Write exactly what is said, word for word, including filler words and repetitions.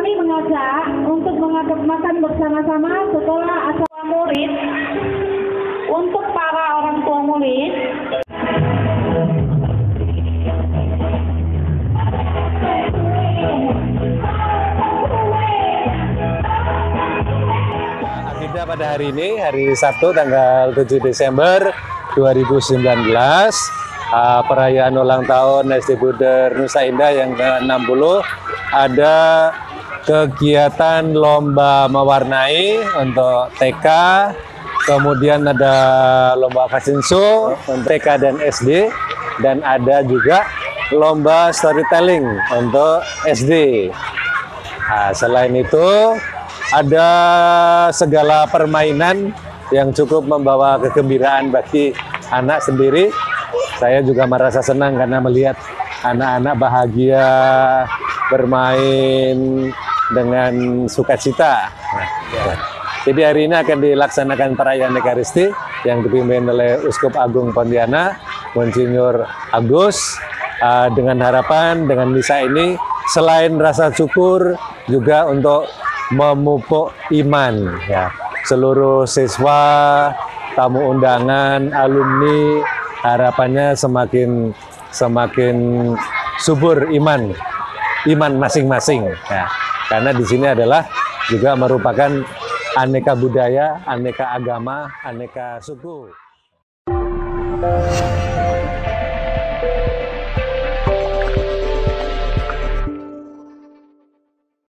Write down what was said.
kami mengajak untuk mengajak makan bersama-sama setelah acara murid untuk para orang tua murid. Agenda pada hari ini, hari Sabtu tanggal tujuh Desember dua ribu sembilan belas, uh, perayaan ulang tahun S D Buder Nusa Indah yang ke enam puluh, ada kegiatan lomba mewarnai untuk T K, kemudian ada lomba fashion show untuk T K dan S D, dan ada juga lomba storytelling untuk S D. Nah, selain itu ada segala permainan yang cukup membawa kegembiraan bagi anak sendiri. Saya juga merasa senang karena melihat anak-anak bahagia bermain dengan sukacita. Nah, ya. Jadi hari ini akan dilaksanakan perayaan Ekaristi yang dipimpin oleh Uskup Agung Pontianak, Monsinyur Agus, uh, dengan harapan dengan misa ini selain rasa syukur juga untuk memupuk iman, ya. Seluruh siswa, tamu undangan, alumni, harapannya semakin semakin subur iman, iman masing-masing, ya. Karena di sini adalah juga merupakan aneka budaya, aneka agama, aneka suku.